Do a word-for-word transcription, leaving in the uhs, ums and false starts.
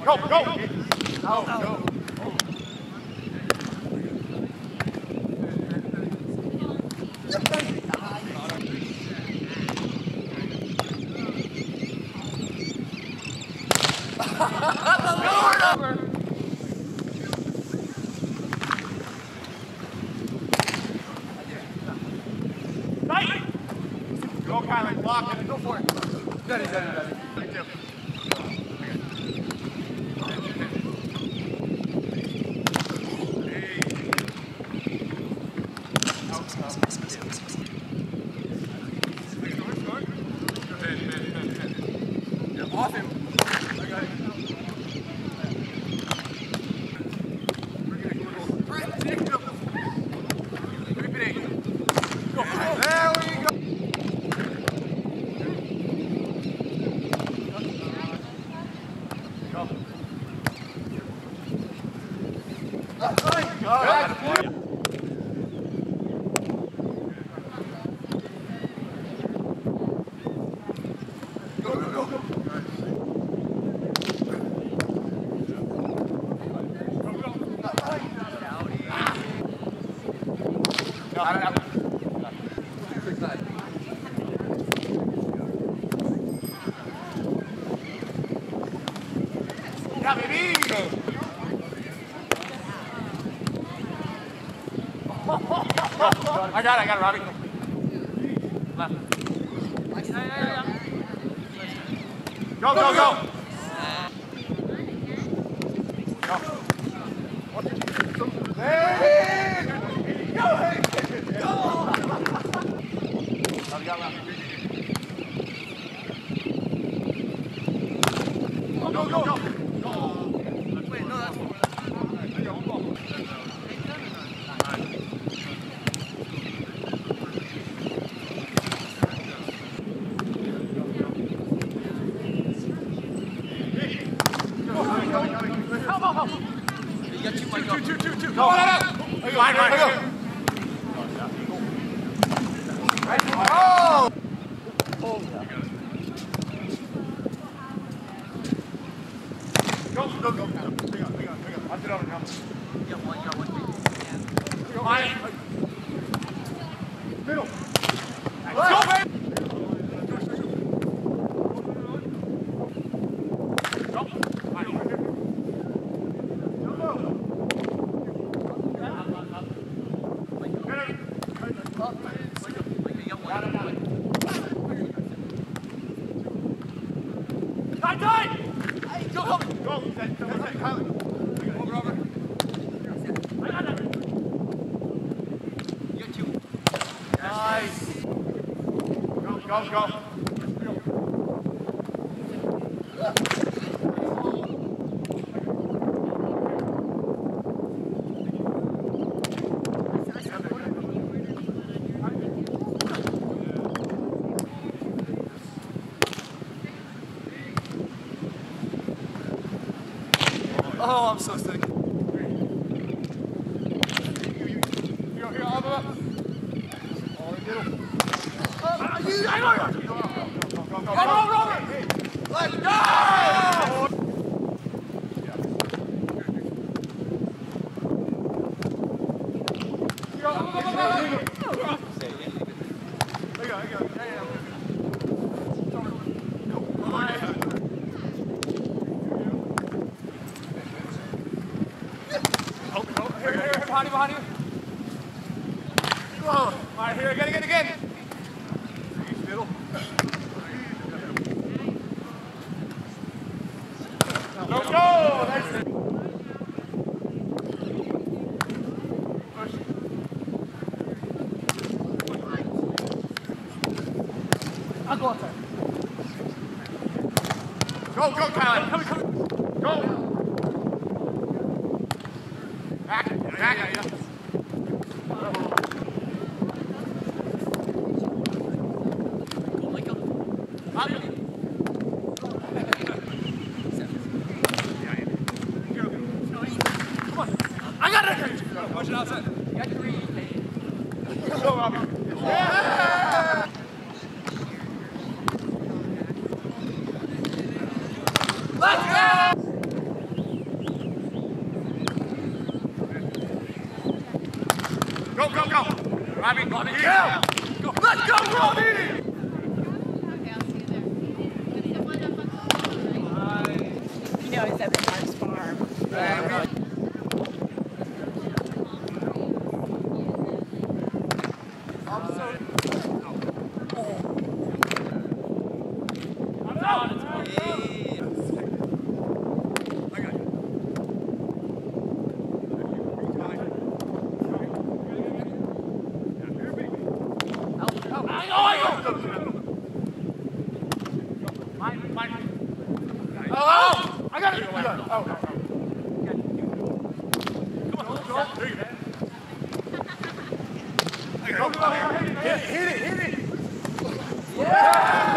Go, go! Go, go. Go, Kylie, block it. Go for it. Got it, got it, got it. Off him. I got it. There we go. Yeah, baby! I got it, I got it, Robbie. Left. Go, go, go! Go. Hey! Go! Go! Robbie, got left. Go, go, go! Go! Wait, no, that's one. There you go, one ball. Help, help, help. You got two, two, two, two, two. Go, right, right, right, right. Oh! Oh, yeah. Go, go, go. Hang on, hang on, hang on. I'll sit on it now. You got one, you got one. Go, Mike. Middle. Let's go, baby! Time, time! Hey, go, help me! Go, that's it, Kylie. Over, over. I got that. You got two. Nice. Go, go, go. Oh, I'm so sick. Here, here, all the way up. All in the middle. Oh, you, I know you. Go, go, go, go, go. Come on, Robert. Let's go! Go, go, go, go, go. There you go, there you go. Yeah, yeah. Behind you, behind you. Whoa. All right, here, again, again, again. Middle. Go, go. That's it. Push. I'll go outside. Go, go, Kylie. Come, come. Go. Back, back, yeah. I got it! Push it outside. You got three. Go, Robbie. Yeah! Let's go! Robbie, Robbie, yeah. Go. Let's go, Robbie! Okay, I'll see you there. You know, it's at the Mark's farm. Yeah. Oh, I got it. Oh, oh, oh. Come on, go. There you go. Hit it, hit it, hit it. Yeah.